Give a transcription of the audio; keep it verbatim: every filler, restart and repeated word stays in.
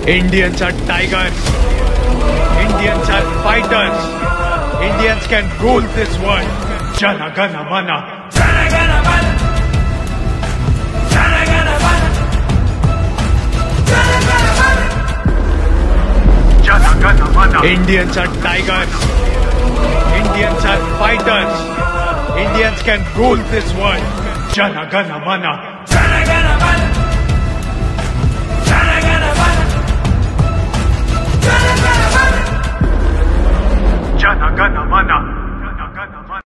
Indians are tigers. Indians are fighters. Indians can rule this world. Jana Gana Mana. Jana Gana Mana. Jana Gana Mana. Jana Gana Mana. Jana Gana Mana. Indians are tigers. Indians are fighters. Indians can rule this world. Jana Gana Mana. Jana Gana Mana. Jana Gana Mana. Jana Gana Mana. Jana Gana Mana.